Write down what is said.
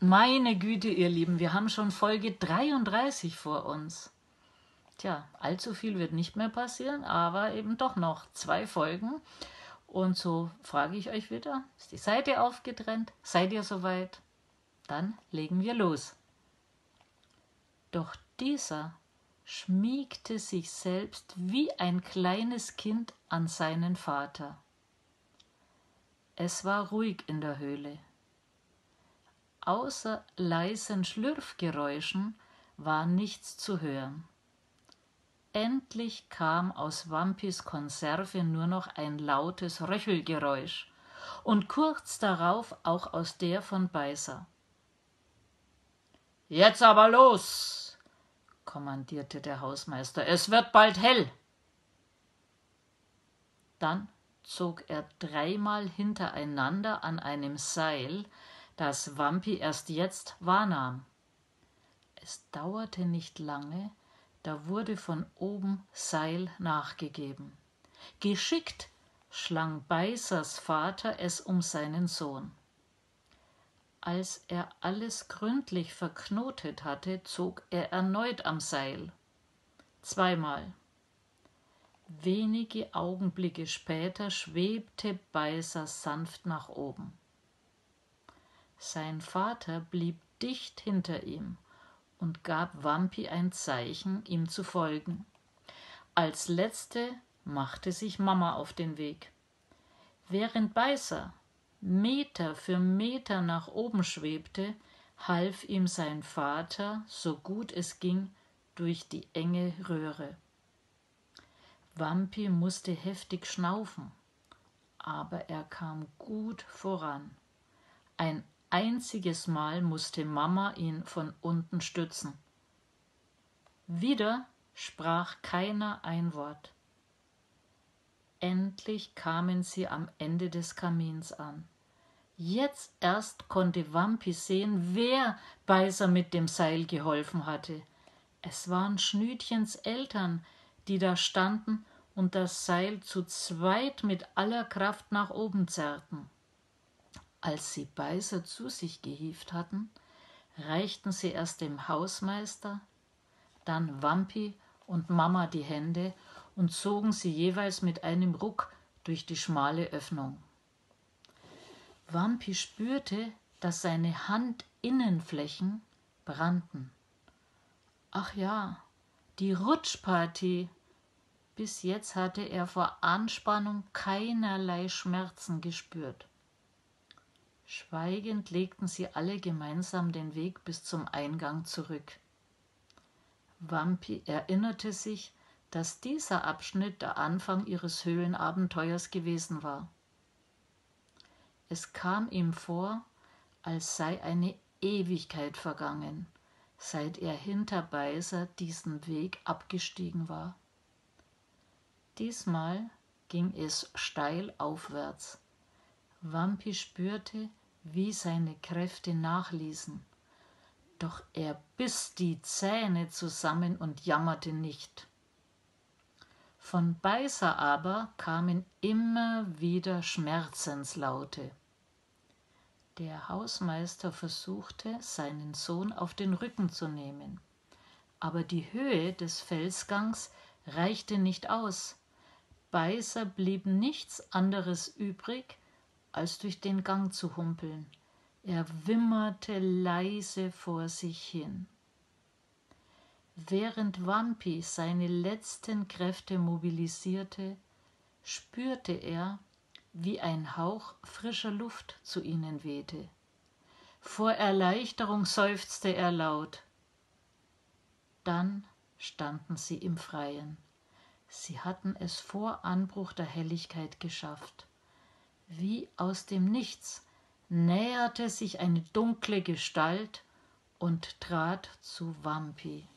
Meine Güte, ihr Lieben, wir haben schon Folge 33 vor uns. Tja, allzu viel wird nicht mehr passieren, aber eben doch noch 2 Folgen. Und so frage ich euch wieder, ist die Seite aufgetrennt? Seid ihr soweit? Dann legen wir los. Doch dieser schmiegte sich selbst wie ein kleines Kind an seinen Vater. Es war ruhig in der Höhle. Außer leisen Schlürfgeräuschen war nichts zu hören. Endlich kam aus Wampis Konserve nur noch ein lautes Röchelgeräusch und kurz darauf auch aus der von Beißer. »Jetzt aber los«, kommandierte der Hausmeister, »es wird bald hell.« Dann zog er 3-mal hintereinander an einem Seil, das Wampi erst jetzt wahrnahm. Es dauerte nicht lange, da wurde von oben Seil nachgegeben. Geschickt schlang Beißers Vater es um seinen Sohn. Als er alles gründlich verknotet hatte, zog er erneut am Seil. 2-mal. Wenige Augenblicke später schwebte Beißer sanft nach oben. Sein Vater blieb dicht hinter ihm und gab Wampi ein Zeichen, ihm zu folgen. Als letzte machte sich Mama auf den Weg. Während Beißer Meter für Meter nach oben schwebte, half ihm sein Vater, so gut es ging, durch die enge Röhre. Wampi musste heftig schnaufen, aber er kam gut voran. Ein einziges Mal musste Mama ihn von unten stützen. Wieder sprach keiner ein Wort. Endlich kamen sie am Ende des Kamins an. Jetzt erst konnte Wampi sehen, wer Beißer mit dem Seil geholfen hatte. Es waren Schnütchens Eltern, die da standen und das Seil zu zweit mit aller Kraft nach oben zerrten. Als sie Beißer zu sich gehievt hatten, reichten sie erst dem Hausmeister, dann Wampi und Mama die Hände und zogen sie jeweils mit einem Ruck durch die schmale Öffnung. Wampi spürte, dass seine Handinnenflächen brannten. Ach ja, die Rutschpartie. Bis jetzt hatte er vor Anspannung keinerlei Schmerzen gespürt. Schweigend legten sie alle gemeinsam den Weg bis zum Eingang zurück. Wampi erinnerte sich, dass dieser Abschnitt der Anfang ihres Höhlenabenteuers gewesen war. Es kam ihm vor, als sei eine Ewigkeit vergangen, seit er hinter Beißer diesen Weg abgestiegen war. Diesmal ging es steil aufwärts. Wampi spürte, wie seine Kräfte nachließen. Doch er biss die Zähne zusammen und jammerte nicht. Von Beißer aber kamen immer wieder Schmerzenslaute. Der Hausmeister versuchte, seinen Sohn auf den Rücken zu nehmen. Aber die Höhe des Felsgangs reichte nicht aus. Beißer blieb nichts anderes übrig, als durch den Gang zu humpeln. Er wimmerte leise vor sich hin. Während Wampi seine letzten Kräfte mobilisierte, spürte er, wie ein Hauch frischer Luft zu ihnen wehte. Vor Erleichterung seufzte er laut. Dann standen sie im Freien. Sie hatten es vor Anbruch der Helligkeit geschafft. Wie aus dem Nichts näherte sich eine dunkle Gestalt und trat zu Wampi.